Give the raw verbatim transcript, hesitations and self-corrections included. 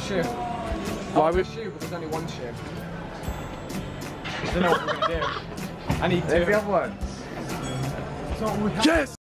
shift. Why would shoot? But there's only one shift. I don't know what we're gonna do. I need two. There's the other one. So we have yes!